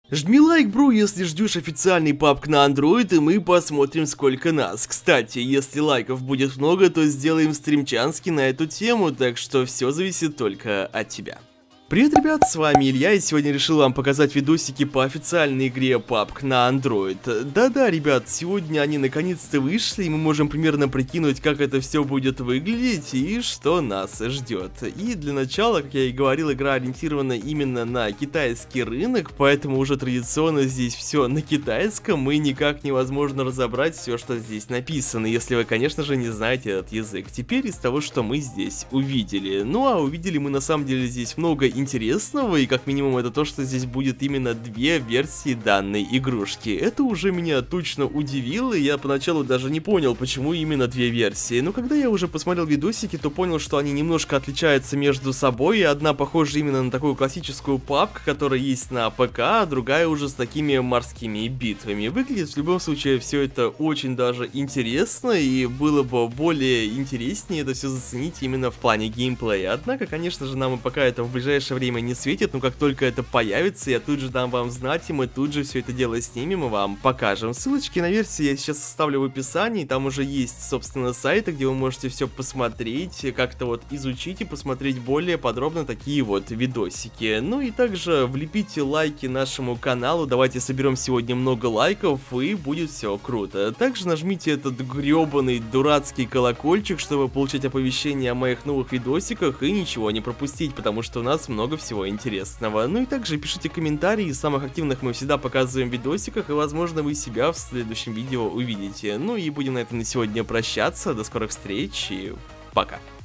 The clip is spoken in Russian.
Жми лайк, бро, если ждешь официальный пабг на Android, и мы посмотрим, сколько нас. Кстати, если лайков будет много, то сделаем стримчанский на эту тему, так что все зависит только от тебя. Привет, ребят, с вами Илья, и сегодня решил вам показать видосики по официальной игре пабг на Android. Да-да, ребят, сегодня они наконец-то вышли, и мы можем примерно прикинуть, как это все будет выглядеть и что нас ждет. И для начала, как я и говорил, игра ориентирована именно на китайский рынок, поэтому уже традиционно здесь все на китайском, и никак невозможно разобрать все, что здесь написано, если вы, конечно же, не знаете этот язык. Теперь из того, что мы здесь увидели. Ну а увидели мы на самом деле здесь много интересного, и как минимум это то, что здесь будет именно две версии данной игрушки. Это уже меня точно удивило, и я поначалу даже не понял, почему именно две версии. Но когда я уже посмотрел видосики, то понял, что они немножко отличаются между собой, и одна похожа именно на такую классическую пабг, которая есть на ПК, а другая уже с такими морскими битвами. Выглядит в любом случае все это очень даже интересно, и было бы более интереснее это все заценить именно в плане геймплея. Однако, конечно же, нам и пока это в ближайшее время не светит, но как только это появится, я тут же дам вам знать, и мы тут же все это дело снимем и вам покажем. Ссылочки на версии я сейчас оставлю в описании, там уже есть, собственно, сайты, где вы можете все посмотреть, как-то вот изучить и посмотреть более подробно такие вот видосики. Ну и также влепите лайки нашему каналу, давайте соберем сегодня много лайков, и будет все круто. Также нажмите этот гребаный дурацкий колокольчик, чтобы получать оповещения о моих новых видосиках и ничего не пропустить, потому что у нас много всего интересного. Ну и также пишите комментарии, самых активных мы всегда показываем в видосиках, и возможно вы себя в следующем видео увидите. Ну и будем на этом на сегодня прощаться, до скорых встреч и пока.